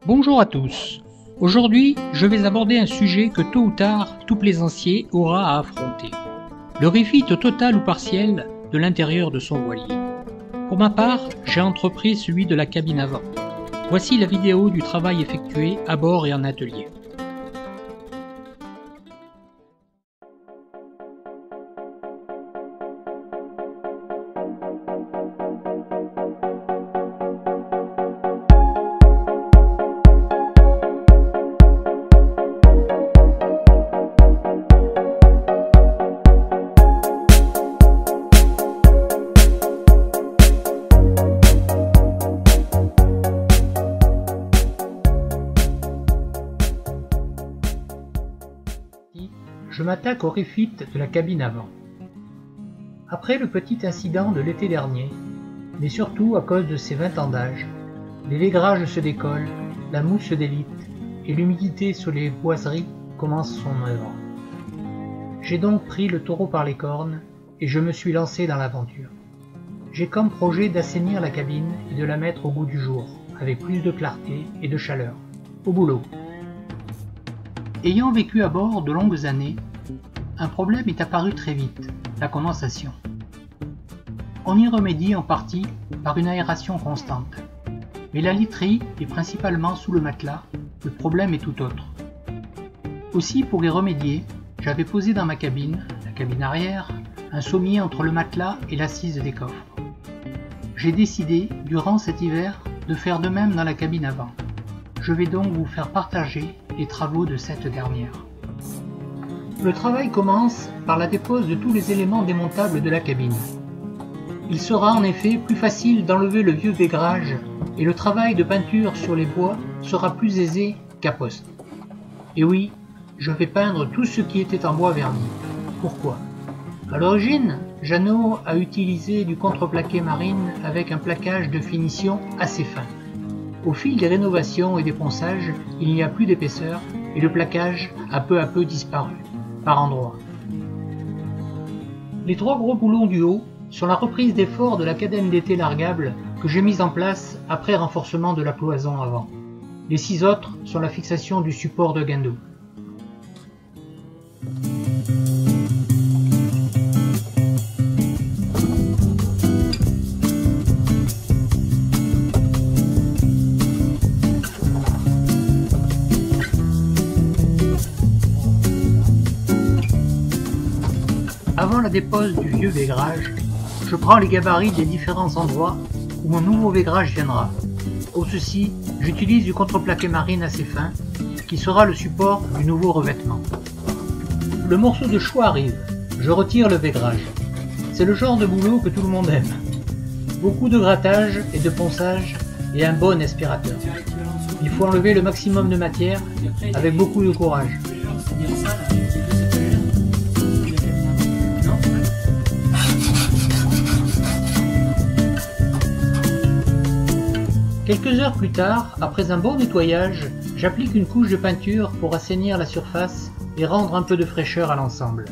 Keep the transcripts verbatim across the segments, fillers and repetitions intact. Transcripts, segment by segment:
Bonjour à tous. Aujourd'hui, je vais aborder un sujet que tôt ou tard, tout plaisancier aura à affronter. Le refit total ou partiel de l'intérieur de son voilier. Pour ma part, j'ai entrepris celui de la cabine avant. Voici la vidéo du travail effectué à bord et en atelier. Je m'attaque au refit de la cabine avant. Après le petit incident de l'été dernier, mais surtout à cause de ses vingt ans d'âge, les vaigrages se décollent, la mousse se délite et l'humidité sur les boiseries commence son œuvre. J'ai donc pris le taureau par les cornes et je me suis lancé dans l'aventure. J'ai comme projet d'assainir la cabine et de la mettre au goût du jour, avec plus de clarté et de chaleur. Au boulot. Ayant vécu à bord de longues années, un problème est apparu très vite, la condensation. On y remédie en partie par une aération constante. Mais la literie est principalement sous le matelas, le problème est tout autre. Aussi, pour y remédier, j'avais posé dans ma cabine, la cabine arrière, un sommier entre le matelas et l'assise des coffres. J'ai décidé, durant cet hiver, de faire de même dans la cabine avant. Je vais donc vous faire partager les travaux de cette dernière. Le travail commence par la dépose de tous les éléments démontables de la cabine. Il sera en effet plus facile d'enlever le vieux vaigrage et le travail de peinture sur les bois sera plus aisé qu'à poste. Et oui, je vais peindre tout ce qui était en bois verni. Pourquoi? À l'origine, Jeannot a utilisé du contreplaqué marine avec un plaquage de finition assez fin. Au fil des rénovations et des ponçages, il n'y a plus d'épaisseur et le plaquage a peu à peu disparu, par endroits. Les trois gros boulons du haut sont la reprise d'effort de la cadenne d'été largable que j'ai mise en place après renforcement de la cloison avant. Les six autres sont la fixation du support de guindeau. Avant la dépose du vieux vaigrage, je prends les gabarits des différents endroits où mon nouveau vaigrage viendra. Pour ceci, j'utilise du contreplaqué marine assez fin, qui sera le support du nouveau revêtement. Le morceau de choix arrive, je retire le vaigrage. C'est le genre de boulot que tout le monde aime. Beaucoup de grattage et de ponçage et un bon aspirateur. Il faut enlever le maximum de matière avec beaucoup de courage. Quelques heures plus tard, après un bon nettoyage, j'applique une couche de peinture pour assainir la surface et rendre un peu de fraîcheur à l'ensemble.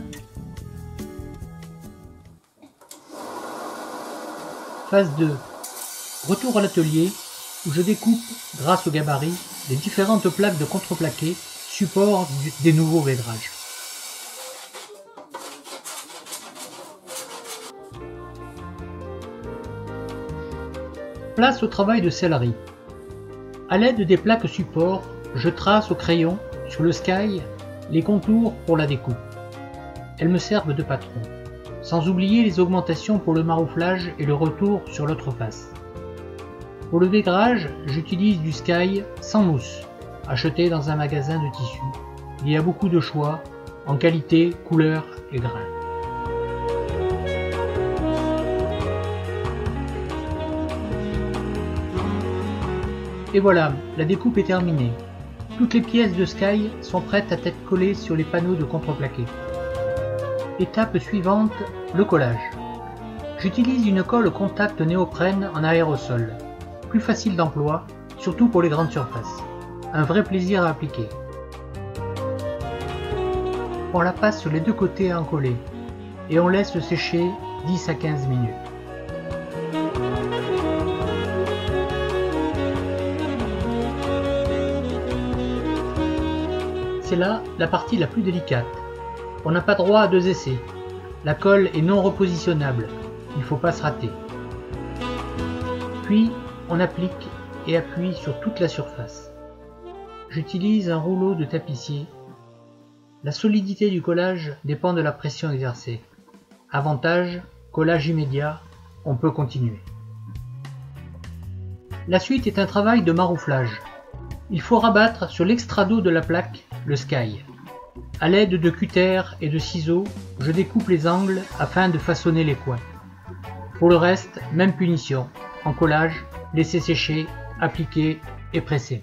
Phase deux. Retour à l'atelier où je découpe, grâce au gabarit, les différentes plaques de contreplaqué, support du, des nouveaux vaigrages. Place au travail de sellerie. A l'aide des plaques support, je trace au crayon, sur le sky, les contours pour la découpe. Elles me servent de patron, sans oublier les augmentations pour le marouflage et le retour sur l'autre face. Pour le vaigrage, j'utilise du sky sans mousse, acheté dans un magasin de tissus. Il y a beaucoup de choix, en qualité, couleur et grain. Et voilà, la découpe est terminée. Toutes les pièces de Sky sont prêtes à être collées sur les panneaux de contreplaqué. Étape suivante, le collage. J'utilise une colle contact néoprène en aérosol. Plus facile d'emploi, surtout pour les grandes surfaces. Un vrai plaisir à appliquer. On la passe sur les deux côtés à encoller et on laisse sécher dix à quinze minutes. c'est là la partie la plus délicate. On n'a pas droit à deux essais. La colle est non repositionnable, il ne faut pas se rater. Puis, on applique et appuie sur toute la surface. J'utilise un rouleau de tapissier. La solidité du collage dépend de la pression exercée. Avantage, collage immédiat, on peut continuer. La suite est un travail de marouflage. Il faut rabattre sur l'extrado de la plaque, le sky. A l'aide de cutter et de ciseaux, je découpe les angles afin de façonner les coins. Pour le reste, même punition. En collage, laisser sécher, appliquer et presser.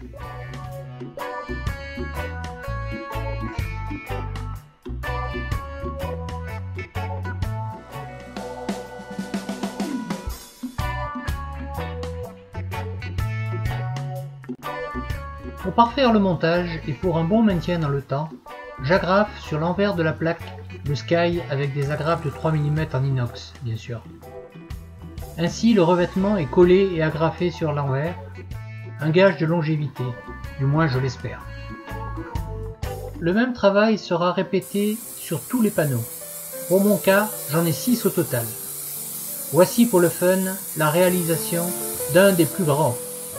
Pour parfaire le montage et pour un bon maintien dans le temps, j'agrafe sur l'envers de la plaque le sky avec des agrafes de trois millimètres en inox, bien sûr. Ainsi, le revêtement est collé et agrafé sur l'envers, un gage de longévité, du moins je l'espère. Le même travail sera répété sur tous les panneaux. Pour mon cas, j'en ai six au total. Voici pour le fun la réalisation d'un des plus grands.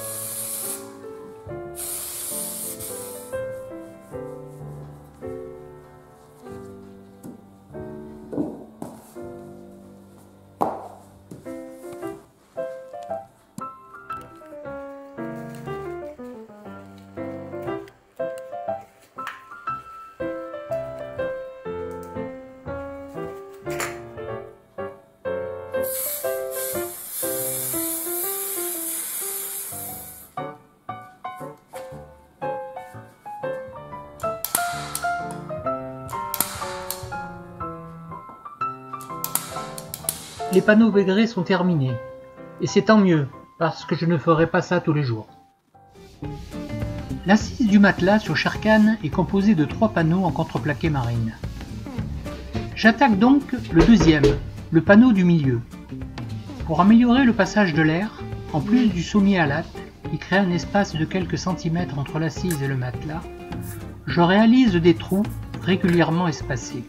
Les panneaux végrés sont terminés, et c'est tant mieux, parce que je ne ferai pas ça tous les jours. L'assise du matelas sur Sherkan est composée de trois panneaux en contreplaqué marine. J'attaque donc le deuxième, le panneau du milieu. Pour améliorer le passage de l'air, en plus du sommier à latte, qui crée un espace de quelques centimètres entre l'assise et le matelas, je réalise des trous régulièrement espacés.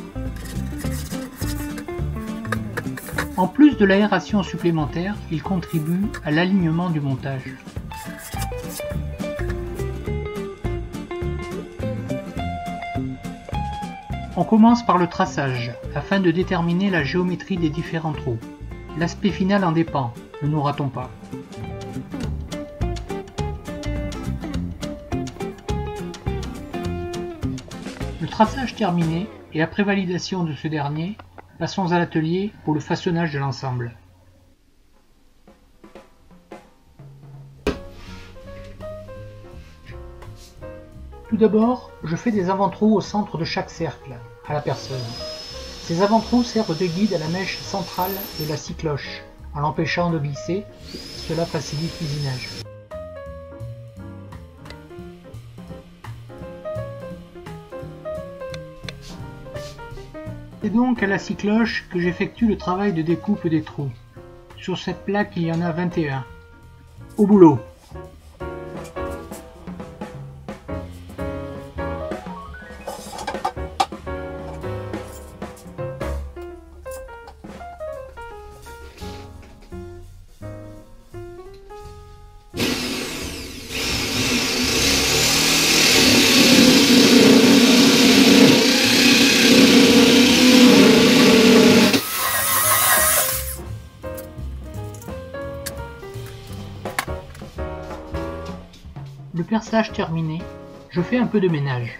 En plus de l'aération supplémentaire, il contribue à l'alignement du montage. On commence par le traçage, afin de déterminer la géométrie des différents trous. L'aspect final en dépend, ne nous ratons pas. Le traçage terminé, et après validation de ce dernier, passons à l'atelier pour le façonnage de l'ensemble. Tout d'abord, je fais des avant-trous au centre de chaque cercle, à la personne. Ces avant-trous servent de guide à la mèche centrale de la scie cloche, en l'empêchant de glisser, cela facilite l'usinage. C'est donc à la scie cloche que j'effectue le travail de découpe des trous. Sur cette plaque, il y en a vingt et un. Au boulot! Le perçage terminé, je fais un peu de ménage.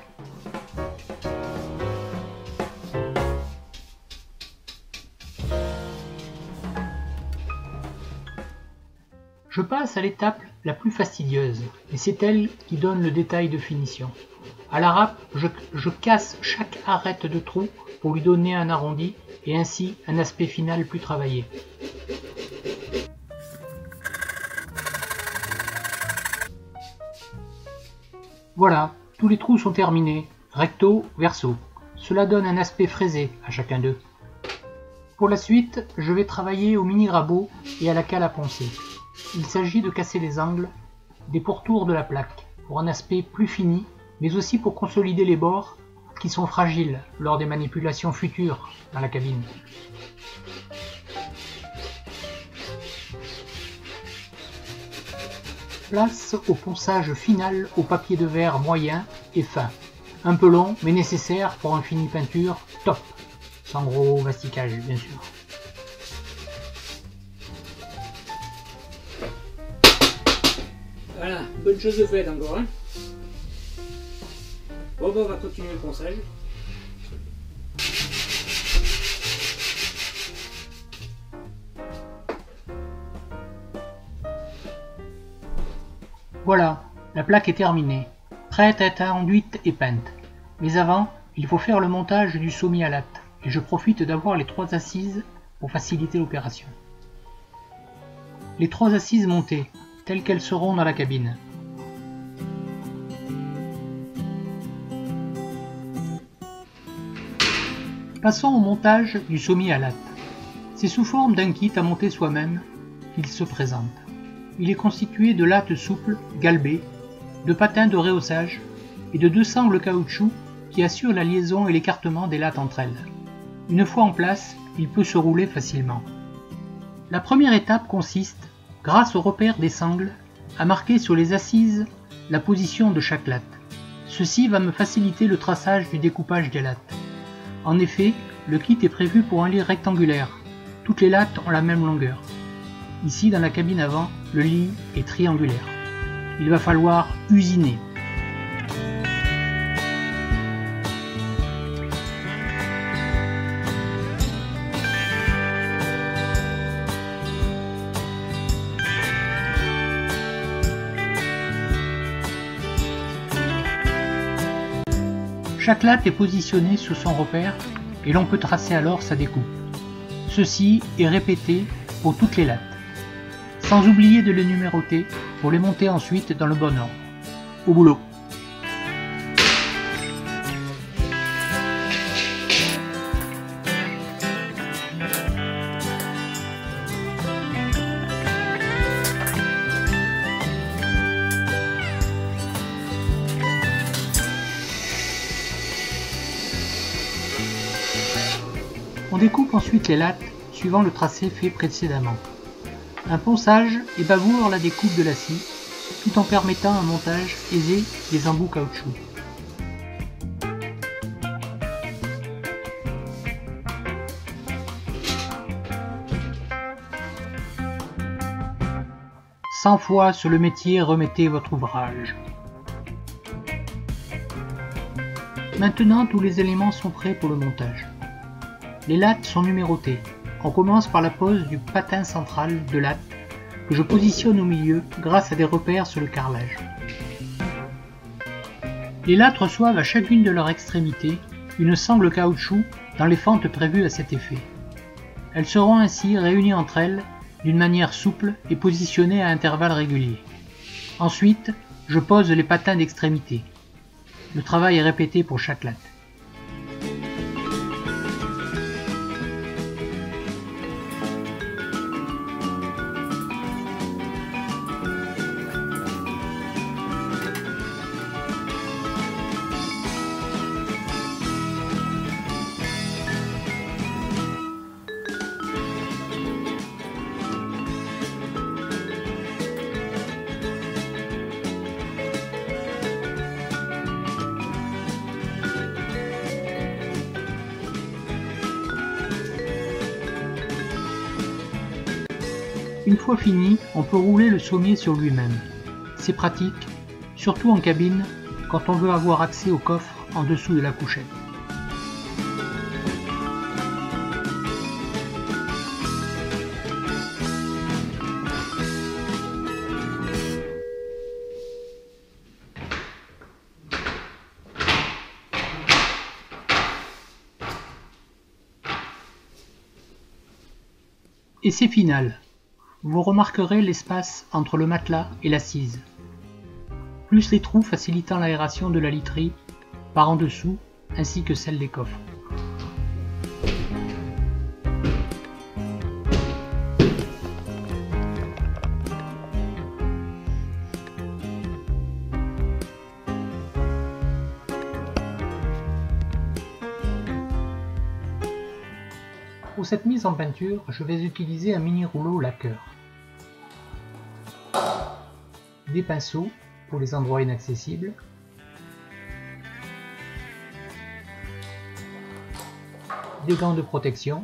Je passe à l'étape la plus fastidieuse, et c'est elle qui donne le détail de finition. À la râpe, je, je casse chaque arête de trou pour lui donner un arrondi et ainsi un aspect final plus travaillé. Voilà, tous les trous sont terminés, recto, verso. Cela donne un aspect fraisé à chacun d'eux. Pour la suite, je vais travailler au mini rabot et à la cale à poncer. Il s'agit de casser les angles des pourtours de la plaque pour un aspect plus fini mais aussi pour consolider les bords qui sont fragiles lors des manipulations futures dans la cabine. Place au ponçage final au papier de verre moyen et fin. Un peu long, mais nécessaire pour un fini peinture top. Sans gros masticage, bien sûr. Voilà, bonne chose de faite encore. Hein. Bon, ben, on va continuer le ponçage. Voilà, la plaque est terminée, prête à être enduite et peinte. Mais avant, il faut faire le montage du sommier à latte, et je profite d'avoir les trois assises pour faciliter l'opération. Les trois assises montées, telles qu'elles seront dans la cabine. Passons au montage du sommier à latte. C'est sous forme d'un kit à monter soi-même qu'il se présente. Il est constitué de lattes souples, galbées, de patins de rehaussage et de deux sangles caoutchouc qui assurent la liaison et l'écartement des lattes entre elles. Une fois en place, il peut se rouler facilement. La première étape consiste, grâce au repère des sangles, à marquer sur les assises la position de chaque latte. Ceci va me faciliter le traçage du découpage des lattes. En effet, le kit est prévu pour un lit rectangulaire. Toutes les lattes ont la même longueur. Ici, dans la cabine avant, le lit est triangulaire. Il va falloir usiner. Chaque latte est positionnée sous son repère et l'on peut tracer alors sa découpe. Ceci est répété pour toutes les lattes, sans oublier de les numéroter pour les monter ensuite dans le bon ordre. Au boulot! On découpe ensuite les lattes suivant le tracé fait précédemment. Un ponçage et bavoure la découpe de la scie, tout en permettant un montage aisé des embouts caoutchouc. Cent fois sur le métier remettez votre ouvrage. Maintenant, tous les éléments sont prêts pour le montage. Les lattes sont numérotées. On commence par la pose du patin central de latte que je positionne au milieu grâce à des repères sur le carrelage. Les lattes reçoivent à chacune de leurs extrémités une sangle caoutchouc dans les fentes prévues à cet effet. Elles seront ainsi réunies entre elles d'une manière souple et positionnées à intervalles réguliers. Ensuite, je pose les patins d'extrémité. Le travail est répété pour chaque latte. Une fois fini, on peut rouler le sommier sur lui-même. C'est pratique, surtout en cabine, quand on veut avoir accès au coffre en dessous de la couchette. Et c'est final. Vous remarquerez l'espace entre le matelas et l'assise, plus les trous facilitant l'aération de la literie par en dessous, ainsi que celle des coffres. Pour cette mise en peinture, je vais utiliser un mini rouleau lacqueur, des pinceaux pour les endroits inaccessibles, des gants de protection,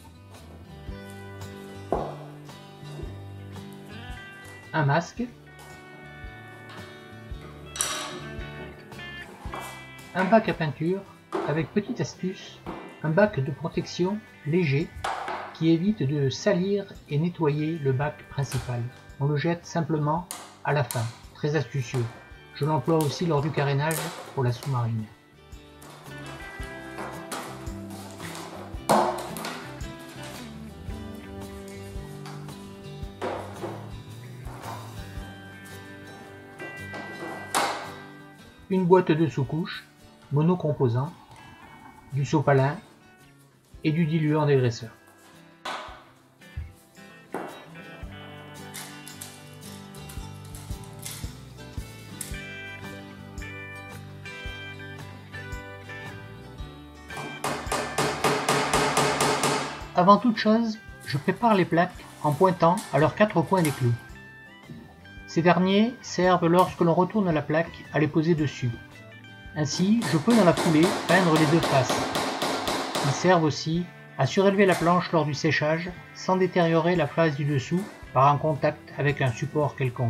un masque, un bac à peinture avec petite astuce, un bac de protection léger qui évite de salir et nettoyer le bac principal. On le jette simplement à la fin, très astucieux. Je l'emploie aussi lors du carénage pour la sous-marine. Une boîte de sous-couche, monocomposant, du sopalin et du diluant dégraisseur. Avant toute chose, je prépare les plaques en pointant à leurs quatre coins des clous. Ces derniers servent lorsque l'on retourne la plaque à les poser dessus. Ainsi, je peux dans la foulée peindre les deux faces. Ils servent aussi à surélever la planche lors du séchage sans détériorer la face du dessous par un contact avec un support quelconque.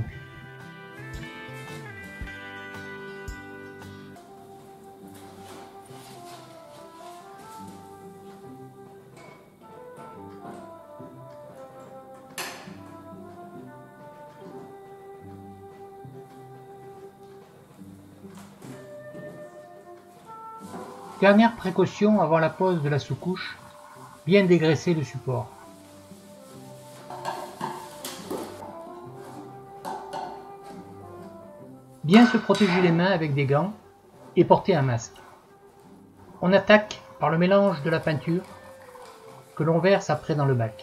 Dernière précaution avant la pose de la sous-couche, bien dégraisser le support. Bien se protéger les mains avec des gants et porter un masque. On attaque par le mélange de la peinture que l'on verse après dans le bac.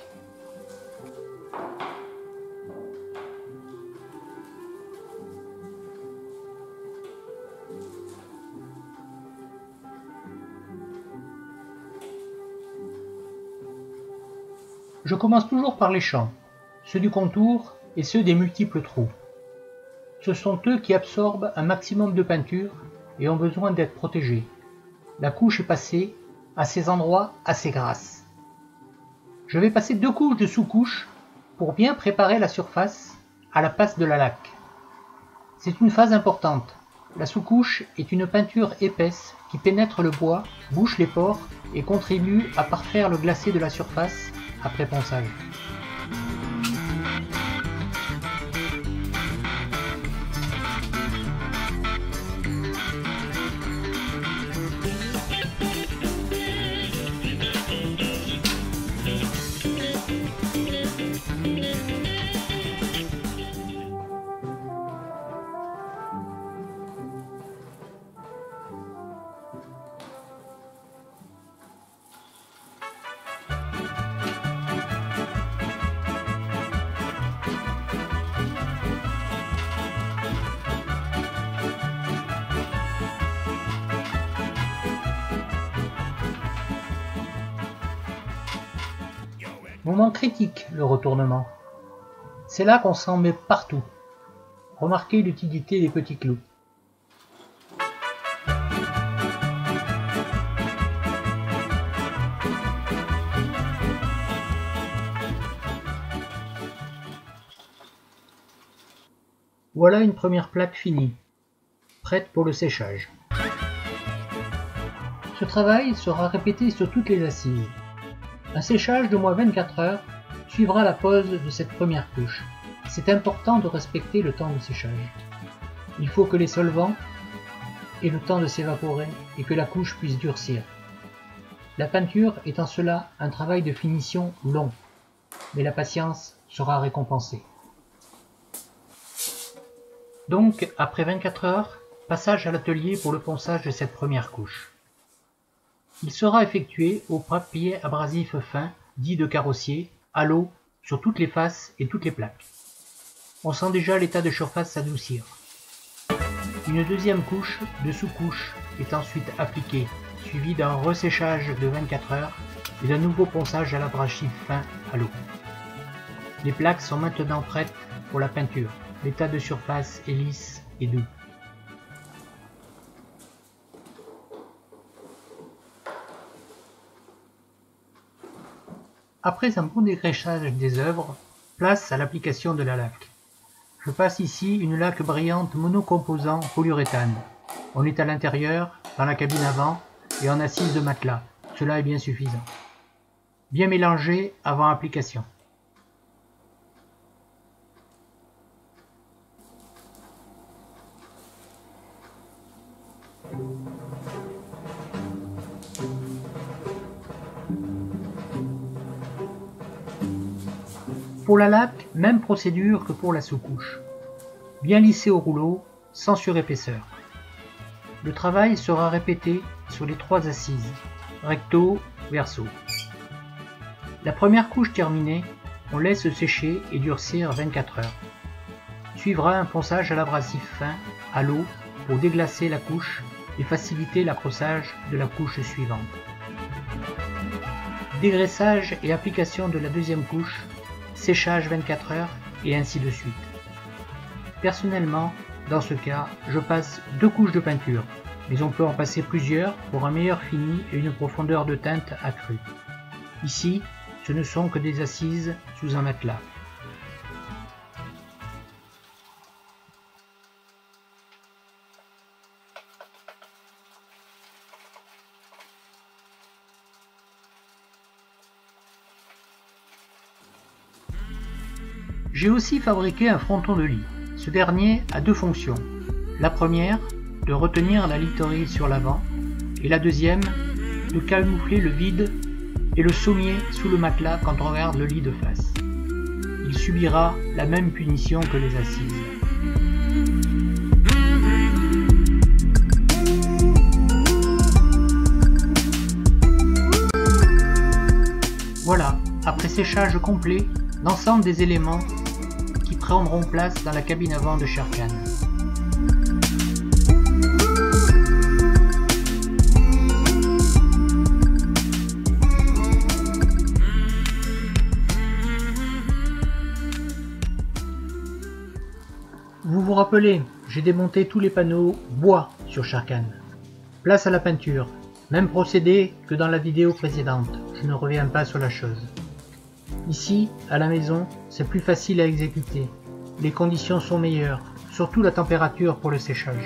Je commence toujours par les champs, ceux du contour et ceux des multiples trous. Ce sont eux qui absorbent un maximum de peinture et ont besoin d'être protégés. La couche est passée à ces endroits assez grasses. Je vais passer deux couches de sous-couche pour bien préparer la surface à la passe de la laque. C'est une phase importante. La sous-couche est une peinture épaisse qui pénètre le bois, bouche les pores et contribue à parfaire le glacé de la surface après ponçage. Moment critique, le retournement. C'est là qu'on s'en met partout. Remarquez l'utilité des petits clous. Voilà une première plaque finie, prête pour le séchage. Ce travail sera répété sur toutes les assises. Un séchage de moins vingt-quatre heures suivra la pose de cette première couche. C'est important de respecter le temps de séchage. Il faut que les solvants aient le temps de s'évaporer et que la couche puisse durcir. La peinture est en cela un travail de finition long, mais la patience sera récompensée. Donc, après vingt-quatre heures, passage à l'atelier pour le ponçage de cette première couche. Il sera effectué au papier abrasif fin, dit de carrossier, à l'eau, sur toutes les faces et toutes les plaques. On sent déjà l'état de surface s'adoucir. Une deuxième couche de sous-couche est ensuite appliquée, suivie d'un resséchage de vingt-quatre heures et d'un nouveau ponçage à l'abrasif fin à l'eau. Les plaques sont maintenant prêtes pour la peinture. L'état de surface est lisse et doux. Après un bon dégraissage des œuvres, place à l'application de la laque. Je passe ici une laque brillante monocomposant polyuréthane. On est à l'intérieur, dans la cabine avant et en assise de matelas. Cela est bien suffisant. Bien mélanger avant application. Pour la laque, même procédure que pour la sous-couche. Bien lissé au rouleau, sans surépaisseur. Le travail sera répété sur les trois assises, recto, verso. La première couche terminée, on laisse sécher et durcir vingt-quatre heures. Suivra un ponçage à l'abrasif fin, à l'eau, pour déglacer la couche et faciliter l'accrochage de la couche suivante. Dégraissage et application de la deuxième couche, séchage vingt-quatre heures et ainsi de suite. Personnellement, dans ce cas, je passe deux couches de peinture, mais on peut en passer plusieurs pour un meilleur fini et une profondeur de teinte accrue. Ici, ce ne sont que des assises sous un matelas. J'ai aussi fabriqué un fronton de lit. Ce dernier a deux fonctions. La première, de retenir la literie sur l'avant, et la deuxième, de camoufler le vide et le sommier sous le matelas quand on regarde le lit de face. Il subira la même punition que les assises. Voilà, après séchage complet, l'ensemble des éléments qui prendront place dans la cabine avant de Sherkan. Vous vous rappelez, j'ai démonté tous les panneaux bois sur Sherkan. Place à la peinture, même procédé que dans la vidéo précédente, je ne reviens pas sur la chose. Ici, à la maison, c'est plus facile à exécuter. Les conditions sont meilleures, surtout la température pour le séchage.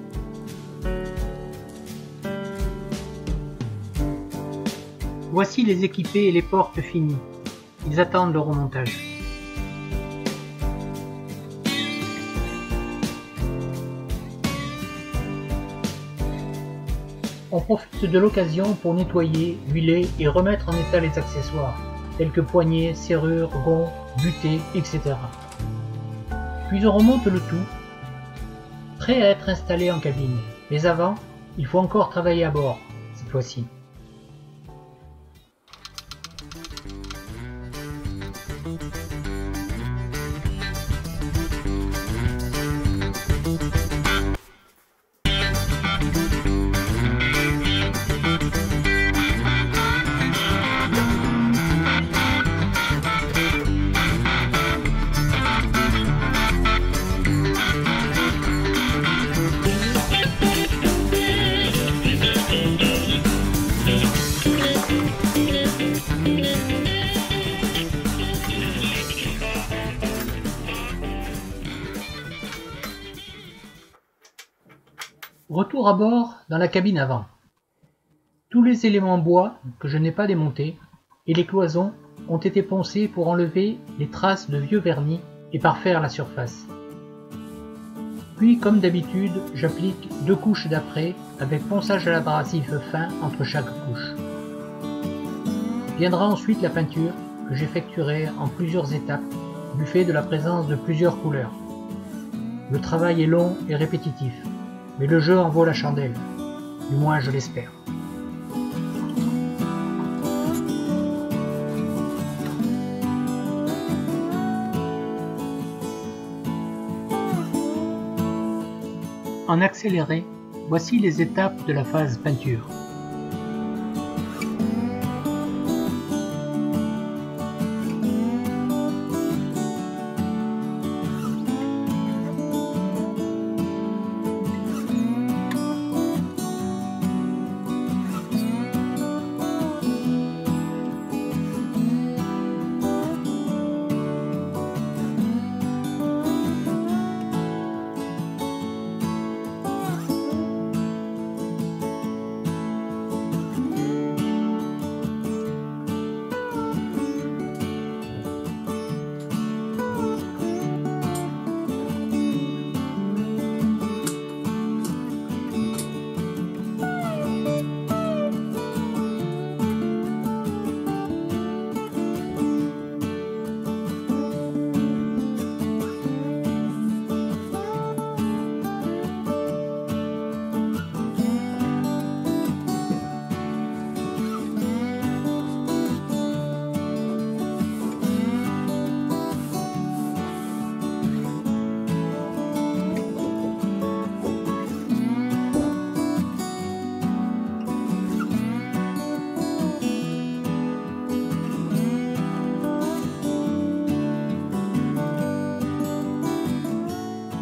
Voici les équipés et les portes finis. Ils attendent le remontage. On profite de l'occasion pour nettoyer, huiler et remettre en état les accessoires, tels que poignées, serrures, gonds, butées, et cetera. Puis on remonte le tout, prêt à être installé en cabine. Mais avant, il faut encore travailler à bord, cette fois-ci. Retour à bord dans la cabine avant. Tous les éléments bois que je n'ai pas démontés et les cloisons ont été poncés pour enlever les traces de vieux vernis et parfaire la surface. Puis, comme d'habitude, j'applique deux couches d'après avec ponçage à l'abrasif fin entre chaque couche. Viendra ensuite la peinture que j'effectuerai en plusieurs étapes du fait de la présence de plusieurs couleurs. Le travail est long et répétitif, mais le jeu en vaut la chandelle, du moins je l'espère. En accéléré, voici les étapes de la phase peinture.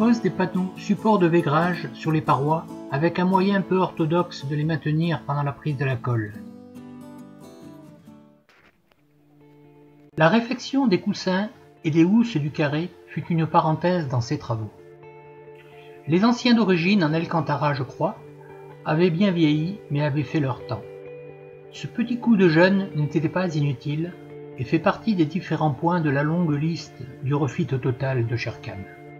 propose des panneaux support de vaigrage sur les parois avec un moyen peu orthodoxe de les maintenir pendant la prise de la colle. La réfection des coussins et des housses du carré fut une parenthèse dans ces travaux. Les anciens d'origine en Alcantara, je crois, avaient bien vieilli mais avaient fait leur temps. Ce petit coup de jeune n'était pas inutile et fait partie des différents points de la longue liste du refit total de Sherkham.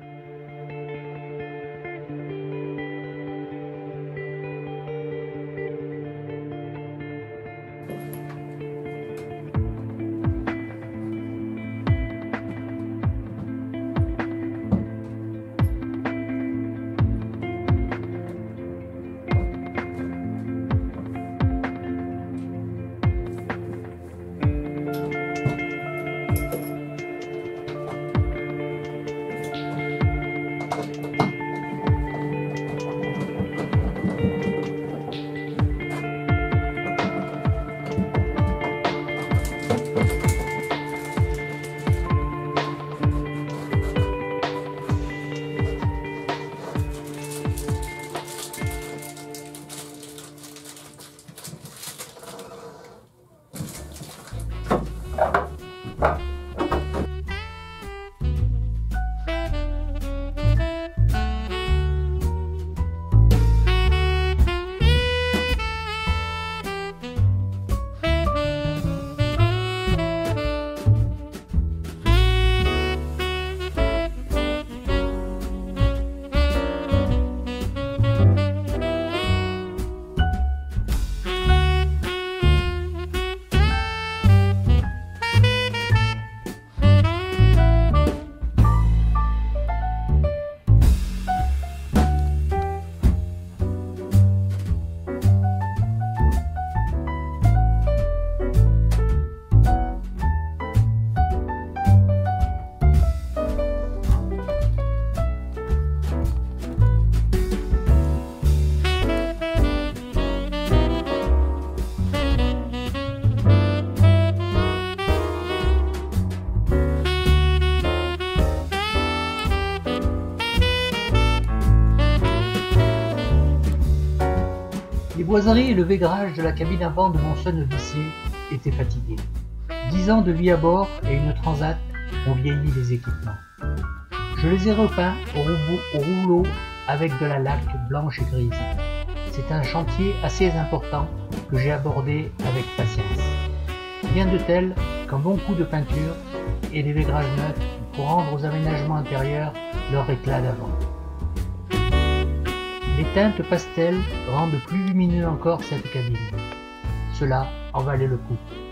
Les boiseries et le vaigrage de la cabine avant de mon sonne-vissé étaient fatigués. Dix ans de vie à bord et une transat ont vieilli les équipements. Je les ai repeints au, rouleau, au rouleau avec de la laque blanche et grise. C'est un chantier assez important que j'ai abordé avec patience. Rien de tel qu'un bon coup de peinture et des vaigrages neufs pour rendre aux aménagements intérieurs leur éclat d'avant. Les teintes pastel rendent plus lumineux encore cette cabine. Cela en valait le coup.